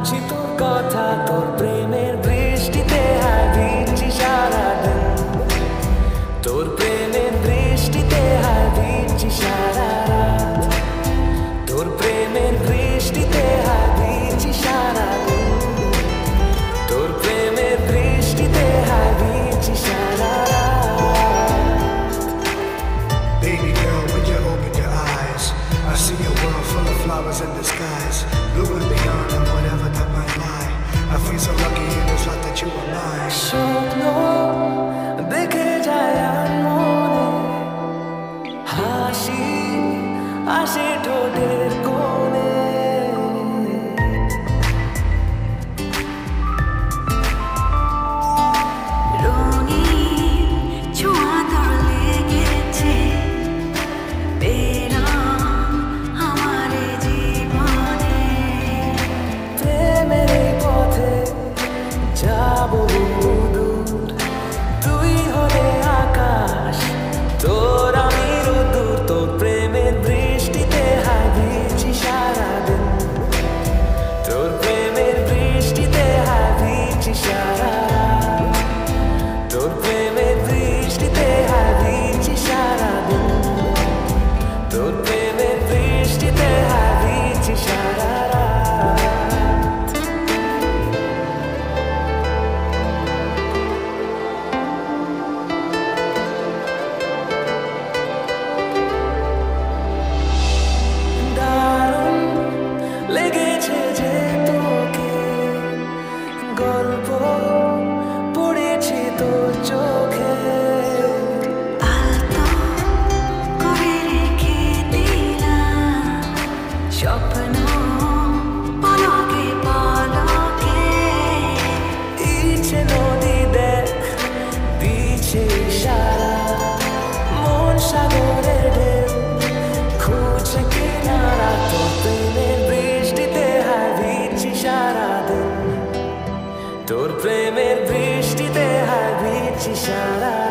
ভাবছি তোর কথা, তোর প্রেমের বৃষ্টিতে হায় ভিজছি সারাদিন। তোর প্রেমের বৃষ্টিতে হায় ভিজছি সারা রাত। তোর প্রেমের বৃষ্টিতে হায় ভিজছি সারাদিন। তোর প্রেমের বৃষ্টিতে হায় ভিজছি সারা রাত। Baby girl, when you open your eyes, I see a world full of flowers in the skies, blue and beyond and whatever that might lie. I feel so lucky in this life that you are mine. স্বপ্ন দেখে যায় আর মনে, হাসি আসে ঠোঁটের কোণে। রঙিন ছোঁয়া তোর লেগেছে, বেরাম আমার জীবনে। প্রেমের এই পথে যাবো দূর, তুই হলে আকাশ, তোর আমি রোদ্দুর। তোর প্রেমের বৃষ্টিতে হায় ভিজছি সারাদিন। তোর প্রেমের বৃষ্টিতে হায় ভিজছি সারা রাত। তোর প্রেমের বৃষ্টিতে হায় ভিজছি সারাদিন। তোর প্রেমের বৃষ্টিতে হায় ভিজছি সারা রাত। দারুণ লেগেছে যে তোকে, গল্প পড়েছি তোর চোখে। আলতো করে রেখে দিলাম স্বপ্ন পলকে পলকে। ইচ্ছে নদী দেখ দিচ্ছে ইশারা, মন সাগরের ঢেউ খুঁজছে কিনারা। তোর প্রেমের বৃষ্টিতে হায় ভিজছি সারাদিন। তোর প্রেমের বৃষ্টিতে হায় ভিজছি সারা